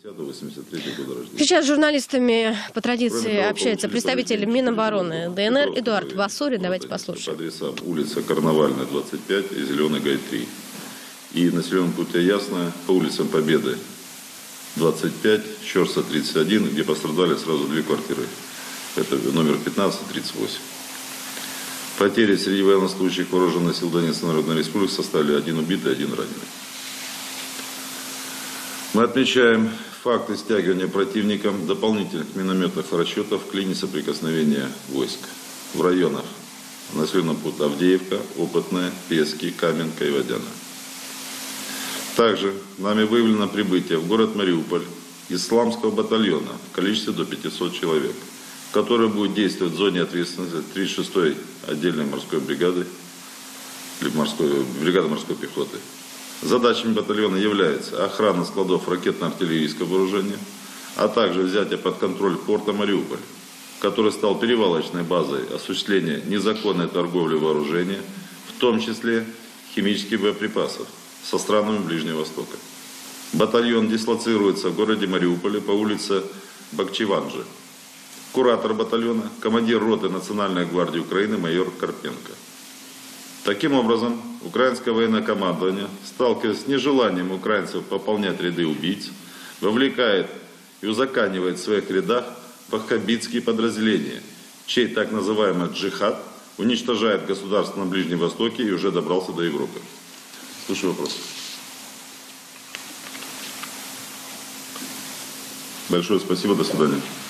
Сейчас с журналистами по традиции общается представитель Минобороны ДНР Эдуард Басурин. Давайте послушаем. По адресам: улица Карнавальная, 25 и Зеленый Гай, 3. И населенном пункте Ясная по улицам Победы, 25, Щорса, 31, где пострадали сразу 2 квартиры. Это номер 15 и 38. Потери среди военнослужащих вооруженных сил Донецкой Народной Республики составили 1 убитый, 1 раненый. Мы отмечаем факты стягивания противником дополнительных минометных расчетов к линии соприкосновения войск в районах населенного пункта Авдеевка, Опытная, Пески, Каменка и Водяна. Также нами выявлено прибытие в город Мариуполь исламского батальона в количестве до 500 человек, который будет действовать в зоне ответственности 36-й отдельной морской бригады или бригады морской пехоты. Задачами батальона является охрана складов ракетно-артиллерийского вооружения, а также взятие под контроль порта Мариуполь, который стал перевалочной базой осуществления незаконной торговли вооружения, в том числе химических боеприпасов, со странами Ближнего Востока. Батальон дислоцируется в городе Мариуполе по улице Бахчеванджи. Куратор батальона – командир роты Национальной гвардии Украины майор Карпенко. Таким образом, украинское военное командование, сталкиваясь с нежеланием украинцев пополнять ряды убийц, вовлекает и узаконивает в своих рядах ваххабитские подразделения, чей так называемый джихад уничтожает государство на Ближнем Востоке и уже добрался до Европы. Слушаю вопросы. Большое спасибо, до свидания.